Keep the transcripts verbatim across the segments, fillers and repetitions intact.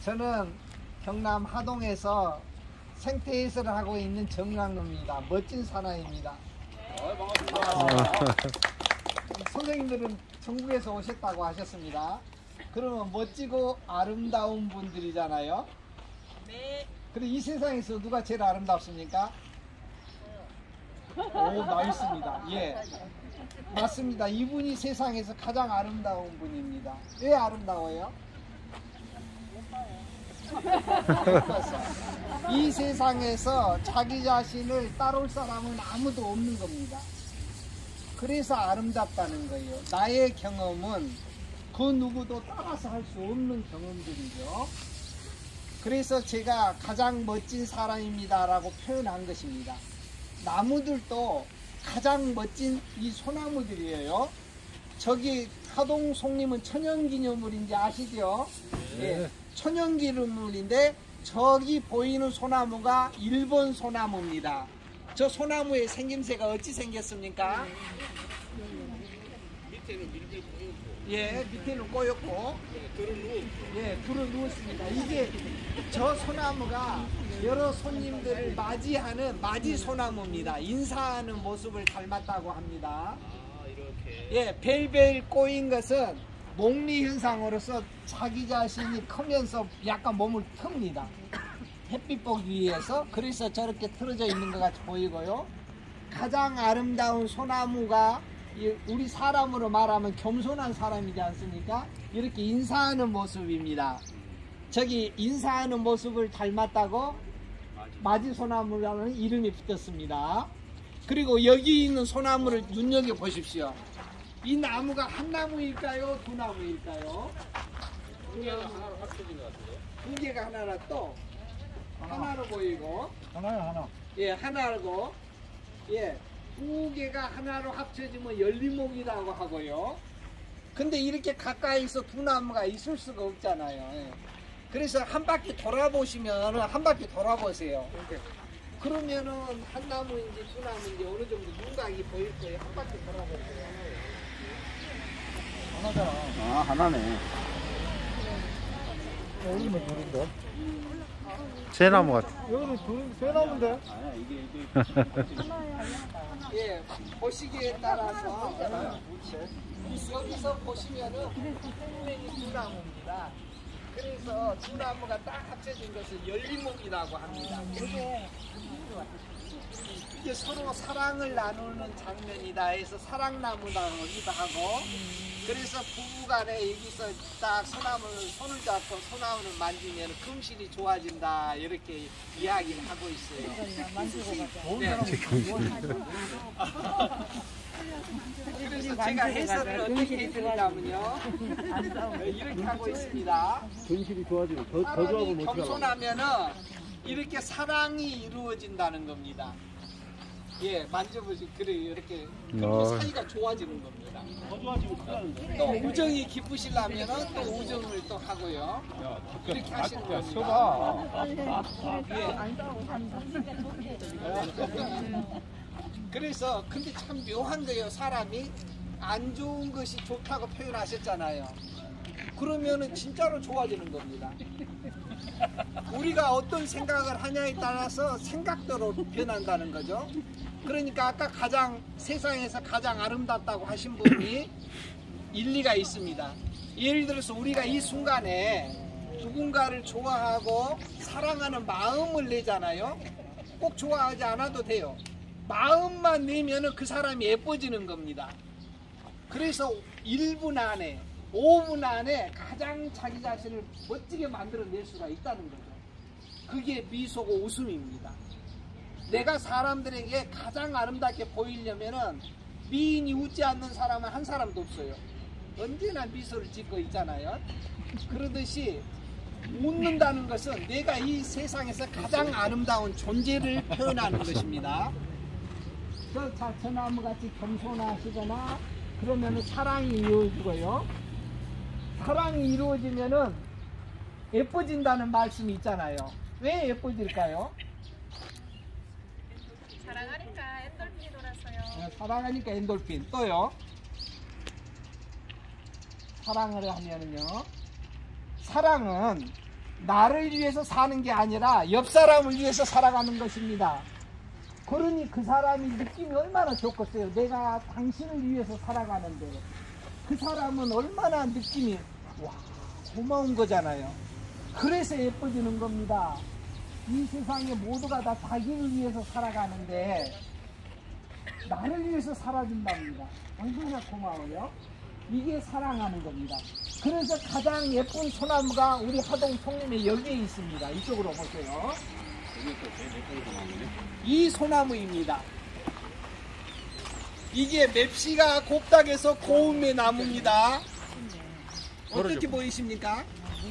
저는 경남 하동에서 생태해설을 하고 있는 정강로입니다. 멋진 사나이입니다. 네, 반갑습니다. 선생님들은 전국에서 오셨다고 하셨습니다. 그러면 멋지고 아름다운 분들이잖아요. 네. 근데 이 세상에서 누가 제일 아름답습니까? 오, 나있습니다. 예, 맞습니다. 이분이 세상에서 가장 아름다운 분입니다. 왜 아름다워요? 이 세상에서 자기 자신을 따라올 사람은 아무도 없는 겁니다. 그래서 아름답다는 거예요. 나의 경험은 그 누구도 따라서 할 수 없는 경험들이죠. 그래서 제가 가장 멋진 사람입니다 라고 표현한 것입니다. 나무들도 가장 멋진 이 소나무들이에요. 저기 하동 송림은 천연기념물인지 아시죠? 네. 예, 천연기념물인데 저기 보이는 소나무가 일본 소나무입니다. 저 소나무의 생김새가 어찌 생겼습니까? 밑에는 밀대 꼬였고, 예, 밑에는 꼬였고, 들은 누. 예, 불을 누웠습니다. 이게 저 소나무가 여러 손님들을 맞이하는 맞이 소나무입니다. 인사하는 모습을 닮았다고 합니다. 아, 이렇게. 예, 벨벨 꼬인 것은 목리 현상으로서 자기 자신이 크면서 약간 몸을 틉니다. 햇빛 보기 위해서. 그래서 저렇게 틀어져 있는 것 같이 보이고요. 가장 아름다운 소나무가 우리 사람으로 말하면 겸손한 사람이지 않습니까? 이렇게 인사하는 모습입니다. 저기 인사하는 모습을 닮았다고 마지소나무라는 이름이 붙었습니다. 그리고 여기 있는 소나무를 눈여겨 보십시오. 이 나무가 한 나무일까요? 두 나무일까요? 두 개가 하나로 합쳐진 것 같은데. 두 개가 하나라 또 하나로 보이고, 하나야 하나. 예, 하나고, 예, 두 개가 하나로 합쳐지면 열리목이라고 하고요. 근데 이렇게 가까이서 두 나무가 있을 수가 없잖아요. 예. 그래서 한 바퀴 돌아보시면 한 바퀴 돌아보세요. 그러면은 한 나무인지 두 나무인지 어느 정도 윤곽이 보일 거예요. 한 바퀴 돌아보세요. 하나잖아. 아, 하나네. 여기는 둘인데. 새 나무 같아. 여기는 둘, 세 나무인데. 아니야, 이게, 이게. 예, 보시기에 따라서 여기서 보시면은 분명히 두 나무입니다. 그래서 두 나무가 딱 합쳐진 것을 열리목이라고 합니다. 이게 서로 사랑을 나누는 장면이다 해서 사랑나무라고기도 하고, 그래서 부부간에 여기서 딱 소나무를 손을 잡고 소나무를 만지면 금실이 좋아진다 이렇게 이야기를 하고 있어요. 네. 그래서 제가 해설을 어떻게 해드리냐면요, 이렇게 하고 있습니다. 전실이 좋아지고 더, 더 사람이 좋아하면 어떻게 겸손하면은 이렇게 사랑이 이루어진다는 겁니다. 예, 만져보시 그래 이렇게 그리고 어. 사이가 좋아지는 겁니다. 더 좋아지고 큰일나는데. 또 우정이 깊으시려면은 또 우정을 또 하고요. 이렇게 하시는 겁니다. 써봐. 예. 그래서 근데 참 묘한 거예요. 사람이 안 좋은 것이 좋다고 표현하셨잖아요. 그러면은 진짜로 좋아지는 겁니다. 우리가 어떤 생각을 하냐에 따라서 생각대로 변한다는 거죠. 그러니까 아까 가장 세상에서 가장 아름답다고 하신 분이 일리가 있습니다. 예를 들어서 우리가 이 순간에 누군가를 좋아하고 사랑하는 마음을 내잖아요. 꼭 좋아하지 않아도 돼요. 마음만 내면은 그 사람이 예뻐지는 겁니다. 그래서 일 분 안에 오 분 안에 가장 자기 자신을 멋지게 만들어낼 수가 있다는 거죠. 그게 미소고 웃음입니다. 내가 사람들에게 가장 아름답게 보이려면은 미인이 웃지 않는 사람은 한 사람도 없어요. 언제나 미소를 짓고 있잖아요. 그러듯이 웃는다는 것은 내가 이 세상에서 가장 아름다운 존재를 표현하는 것입니다. 저 자처나무같이 겸손하시거나 그러면 사랑이 이루어지고요. 사랑이 이루어지면은 예뻐진다는 말씀이 있잖아요. 왜 예뻐질까요? 사랑하니까 엔돌핀이 돌았어요. 네, 사랑하니까 엔돌핀. 또요. 사랑을 하면은요. 사랑은 나를 위해서 사는 게 아니라 옆 사람을 위해서 살아가는 것입니다. 그러니 그 사람이 느낌이 얼마나 좋겠어요. 내가 당신을 위해서 살아가는데 그 사람은 얼마나 느낌이 와 고마운 거잖아요. 그래서 예뻐지는 겁니다. 이 세상에 모두가 다 자기를 위해서 살아가는데 나를 위해서 살아준답니다. 얼마나 고마워요. 이게 사랑하는 겁니다. 그래서 가장 예쁜 소나무가 우리 하동 송림에 여기에 있습니다. 이쪽으로 보세요. 이 소나무입니다. 이게 맵시가 곱닥에서 고음의 나무입니다. 어떻게 보이십니까?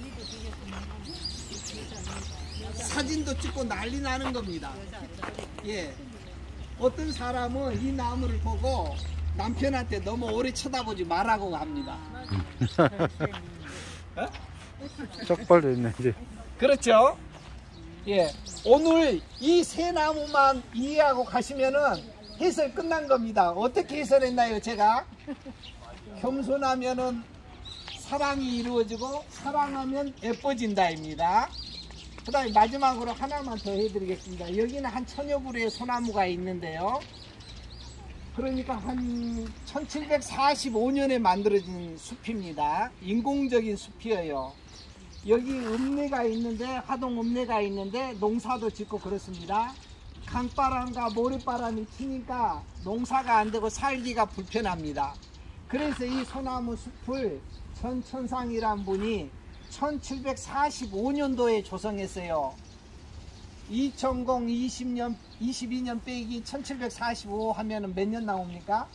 사진도 찍고 난리 나는 겁니다. 예. 어떤 사람은 이 나무를 보고 남편한테 너무 오래 쳐다보지 말라고 합니다. 쪽발도 있네 이제. 그렇죠? 예. 오늘 이 세 나무만 이해하고 가시면은 해설 끝난 겁니다. 어떻게 해설했나요, 제가? 겸손하면은 사랑이 이루어지고 사랑하면 예뻐진다입니다. 그 다음에 마지막으로 하나만 더 해드리겠습니다. 여기는 한 천여 그루의 소나무가 있는데요. 그러니까 한 천칠백사십오 년에 만들어진 숲입니다. 인공적인 숲이에요. 여기 읍내가 있는데, 하동 읍내가 있는데 농사도 짓고 그렇습니다. 강바람과 모래바람이 치니까 농사가 안 되고 살기가 불편합니다. 그래서 이 소나무 숲을 전천상이란 분이 천칠백사십오 년도에 조성했어요. 이천공 이십 년, 이십이 년 빼기 천칠백사십오 하면은 몇 년 나옵니까?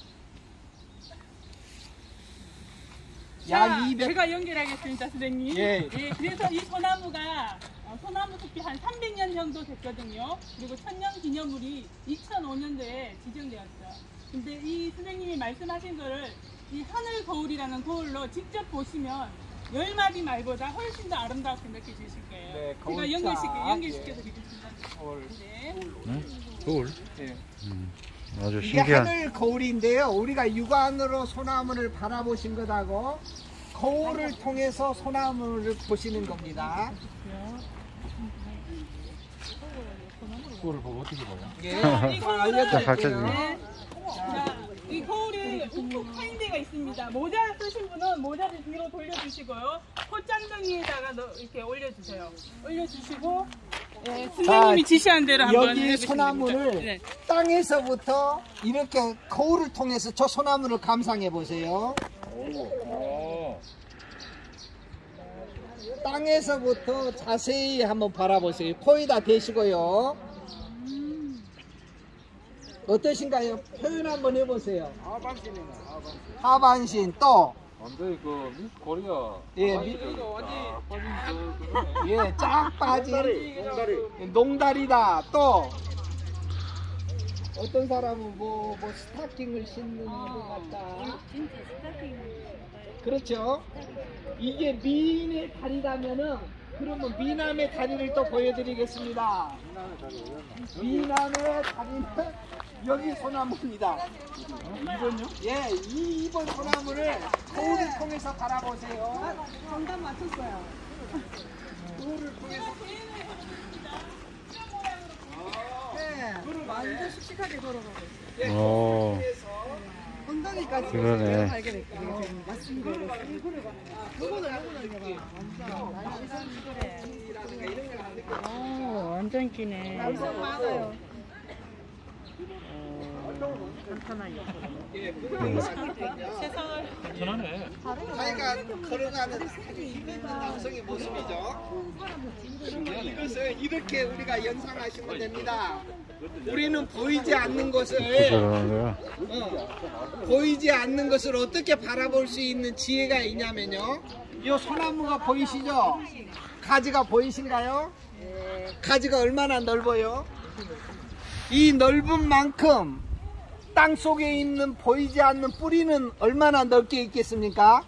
약 자, 이백. 제가 연결하겠습니다, 선생님. 예. 예, 그래서 이 소나무가 어, 소나무 숲이 한 삼백 년 정도 됐거든요. 그리고 천년 기념물이 이천오 년도에 지정되었어요. 근데 이 선생님이 말씀하신 거를 이 하늘 거울이라는 거울로 직접 보시면 열 마디 말보다 훨씬 더 아름답게 느껴지실 거예요. 네, 제가 거울차. 연결시켜, 연결시켜 드리겠습니다. 거울. 네. 응? 거울. 예. 음, 아주 이게 신기한. 하늘 거울인데요. 우리가 육안으로 소나무를 바라보신 것하고 거울을 통해서 소나무를 보시는 겁니다. 그거를 보고 어떻게 봐요? 예. 자, 이 거울은 알려드릴게요. 네. 자, 이 거울에 욱뚝 파인 데가 있습니다. 모자 쓰신 분은 모자를 뒤로 돌려주시고요. 콧장덩이에다가 넣- 이렇게 올려주세요. 올려주시고, 예, 선생님이 지시한 대로 한번 여기 해보시면 소나무를 됩니다. 네. 땅에서부터 이렇게 거울을 통해서 저 소나무를 감상해 보세요. 땅에서부터 자세히 한번 바라보세요. 코에다 대시고요. 어떠신가요? 표현 한번 해보세요. 하반신 또 완전히 그 미스 코리아. 예, 미- 아, 빠진 그 그거네. 예, 쫙 빠진 농다리다. 또 어떤 사람은 뭐, 뭐 스타킹을 신는 것 같다. 그렇죠. 이게 미인의 다리라면은 그러면 미남의 다리를 또 보여드리겠습니다. 미남의 다리는 여기 소나무입니다. 이번요? 예, 이 이번 소나무를 거울을 통해서 바라보세요. 정답 맞췄어요. 거울을 통해서. 네, 완전 씩씩하게 걸어가고 있어요. 예, 오. 거울을 통해서. 엉덩이까지 그러네. 발견했고 맞습니다. 요거는 요거는 오, 완전 기네. 남성 많아요. 예, 음. 편하네. 자기가 걸어가는 힘 있는 남성의 모습이죠. 이것을 이렇게 우리가 연상하시면 됩니다. 우리는 보이지 않는 것을 그러는 거야. 어, 보이지 않는 것을 어떻게 바라볼 수 있는 지혜가 있냐면요. 이 소나무가 보이시죠? 가지가 보이신가요? 가지가 얼마나 넓어요? 이 넓은 만큼 땅 속에 있는 보이지 않는 뿌리는 얼마나 넓게 있겠습니까?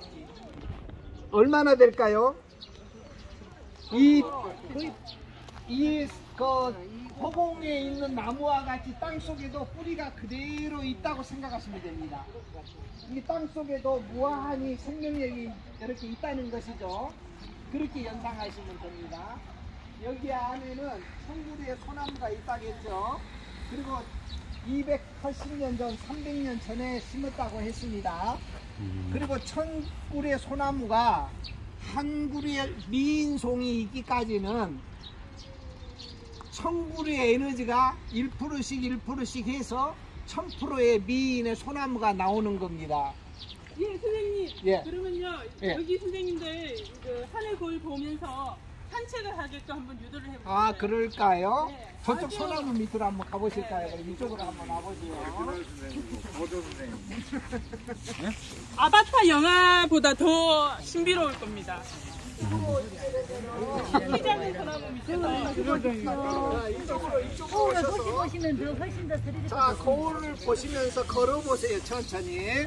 얼마나 될까요? 이, 이, 그, 허공에 있는 나무와 같이 땅 속에도 뿌리가 그대로 있다고 생각하시면 됩니다. 이 땅 속에도 무한히 생명력이 이렇게 있다는 것이죠. 그렇게 연상하시면 됩니다. 여기 안에는 청구리에 소나무가 있다겠죠. 그리고 이백팔십 년 전, 삼백 년 전에 심었다고 했습니다. 그리고 천구리의 소나무가 한 구리의 미인송이 있기까지는 천구리의 에너지가 일 퍼센트씩 일 퍼센트씩 해서 천 퍼센트의 미인의 소나무가 나오는 겁니다. 예, 선생님. 예. 그러면요, 예. 여기 선생님들 그 하늘 거울 보면서 산책을 하게끔 한번 유도를 해보세요. 아, 그럴까요? 네. 저쪽 아주- 소나무 밑으로 한번 가보실까요? 그럼 이쪽으로 한번 와보세요. 아바타 영화보다 더 신비로울 겁니다. 키 작은 소나무 밑에서. 자, 이쪽으로, 이쪽으로 거울을 오셔서. 보시면 더 훨씬 더 스릴이 자, 거울을 보시면서 걸어보세요, 천천히.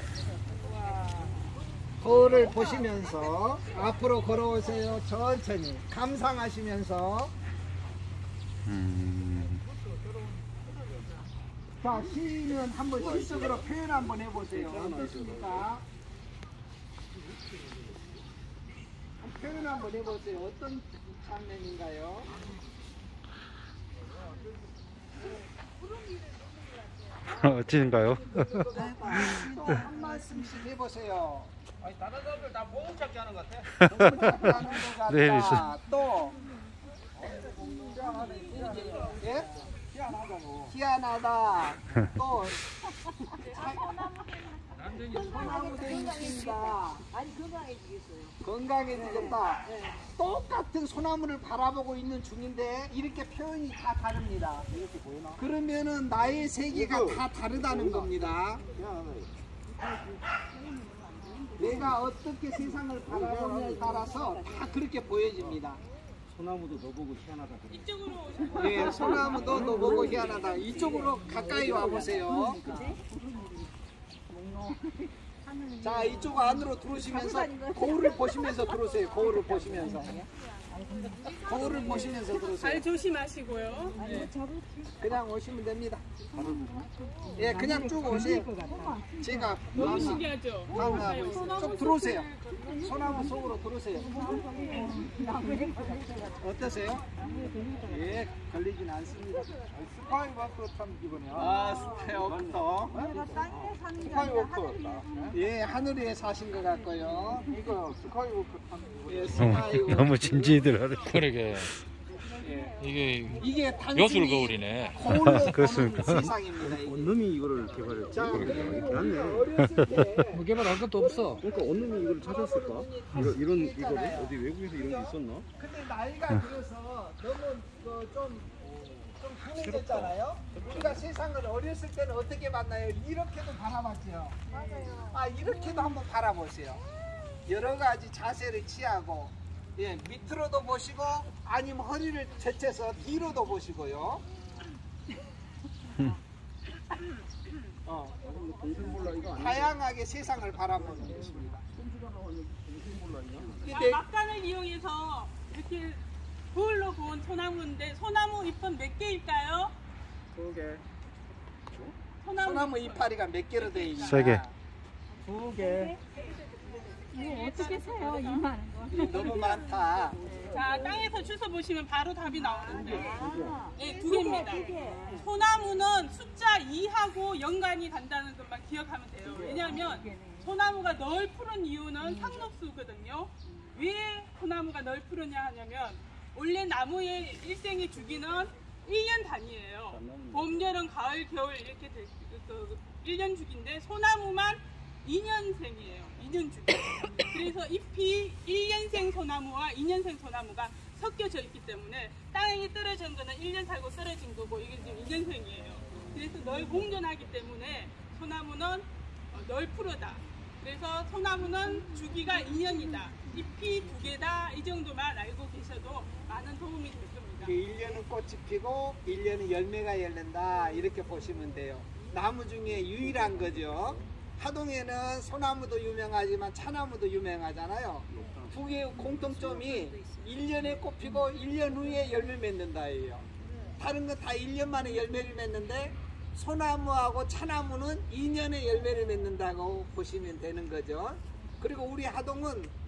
거울을 보시면서 앞으로 걸어오세요, 천천히. 감상하시면서. 음. 자, 시는 한번 시적으로 표현 한번 해보세요. 어떻습니까? 표현 한번 해보세요. 어떤 장면인가요? 어찌인가요? 또 한 말씀씩 해보세요. 아니 다른 사람들 다 보험 찾기 하는 것 같아. 너무 잘하는 것 같다. 내일 있어. 또 예? 희한하다. 또 소나무 생긴다. 아니 건강해지겠어요. 건강해지겠다. 똑같은 소나무를 바라보고 있는 중인데 이렇게 표현이 다 다릅니다. 그러면은 나의 세계가 다 다르다는 겁니다. 내가 어떻게 세상을 바라보냐에 따라서 다 그렇게 보여집니다. 소나무도 너보고 희한하다. 이쪽으로 오셔서. 예, 소나무도 너 보고 희한하다. 이쪽으로 가까이 와보세요. 자, 이쪽 안으로 들어오시면서 거울을 보시면서 들어오세요. 거울을 보시면서. 거울을 보시면서 발 들어오세요. 조심하시고요. 그냥 오시면 됩니다. 예, 그냥 쭉 오세요. 제가 너무 마음- 신기하죠? 마음하고 있어요. 좀 들어오세요. 소나무 속으로 들어오세요. 어떠세요? 예, 걸리진 않습니다. 스카이워크 참 이번에. 아, 스카이워크도. 스카이워크. 예, 하늘에 사신 것 같고요. 이거 스카이워크 참 이번에. 예, 너무, 스카이워크. 너무 진지들 하네. 그러게 예. 이게 이게 단순히 여술 거울이네. 거울로 보는 그렇습니까? 세상입니다. 이게. 원룸이 이거를 개발했지. 자, 이렇게 하네. 어렸을 때 뭐 개발할 것도 없어. 그러니까 원룸이 이걸 찾았을까? 이런 이런 이거를 어디 외국에서 이런 게 있었나? 근데 나이가 들어서 너무 그 좀, 좀 강해졌잖아요. 우리가 세상을 어렸을 때는 어떻게 봤나요? 이렇게도 바라봤죠. 맞아요. 아, 이렇게도 한번 바라보세요. 여러 가지 자세를 취하고, 예, 밑으로도 보시고, 아니면 허리를 제쳐서 뒤로도 보시고요. 어, 다양하게 세상을 바라보는 것입니다. 자, 근데 막간을 이용해서 이렇게 거울로 본 소나무인데 소나무 잎은 몇 개일까요? 두 개. 소나무, 소나무 이파리가 몇 개로 되어 있나? 세 개. 두 개. 뭐 어떻게 세요? 이만 원. 너무 많다. 자, 땅에서 주워 보시면 바로 답이 나오는데 아, 예, 두 개입니다. 소나무는 숫자 이하고 연관이 간다는 것만 기억하면 돼요. 왜냐하면 소나무가 널푸른 이유는 상록수거든요. 왜 소나무가 널푸르냐 하냐면 원래 나무의 일생의 주기는 일 년 단위예요. 봄, 여름, 가을, 겨울 이렇게 될, 그, 일 년 주기인데 소나무만 이 년생이에요. 이 년 주기. 그래서 잎이 일 년생 소나무와 이 년생 소나무가 섞여져 있기 때문에 땅에 떨어진 거는 일 년 살고 떨어진 거고 이게 지금 이 년생이에요. 그래서 널 공존하기 때문에 소나무는 어, 널푸르다. 그래서 소나무는 주기가 이 년이다. 잎이 두 개다. 이 정도만 알고 계셔도 많은 도움이 될 겁니다. 일 년은 꽃이 피고 일 년은 열매가 열린다. 이렇게 보시면 돼요. 나무 중에 유일한 거죠. 하동에는 소나무도 유명하지만 차나무도 유명하잖아요. 두 개의 공통점이 일 년에 꽃 피고 일 년 후에 열매 맺는다예요. 다른 건 다 일 년 만에 열매를 맺는데 소나무하고 차나무는 이 년에 열매를 맺는다고 보시면 되는 거죠. 그리고 우리 하동은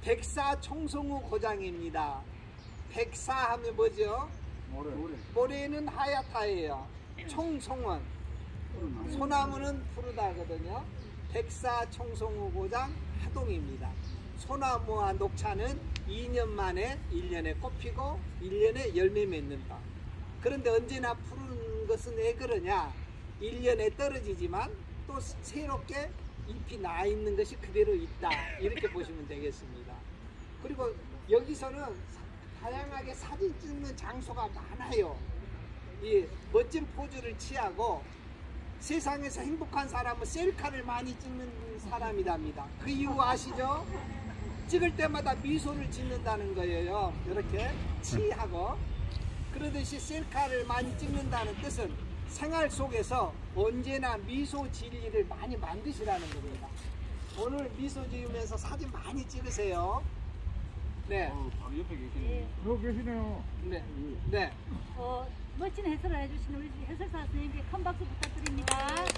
백사 청송우 고장입니다. 백사 하면 뭐죠? 모래는 하얗다예요. 청송은 소나무는 푸르다거든요. 백사 청송우 고장 하동입니다. 소나무와 녹차는 이 년 만에 일 년에 꽃피고 일 년에 열매 맺는다. 그런데 언제나 푸른 것은 왜 그러냐? 일 년에 떨어지지만 또 새롭게 잎이 나 있는 것이 그대로 있다. 이렇게 보시면 되겠습니다. 그리고 여기서는 다양하게 사진 찍는 장소가 많아요. 이 멋진 포즈를 취하고 세상에서 행복한 사람은 셀카를 많이 찍는 사람이랍니다. 그 이유 아시죠? 찍을 때마다 미소를 짓는다는 거예요. 이렇게 치하고. 그러듯이 셀카를 많이 찍는다는 뜻은 생활 속에서 언제나 미소 지을 일을 많이 만드시라는 겁니다. 오늘 미소 지으면서 사진 많이 찍으세요. 네. 어, 바로 옆에 계시네. 여기 계시네요. 네. 네. 어, 멋진 해설을 해주신 우리 해설사 선생님께 큰 박수 부탁드립니다.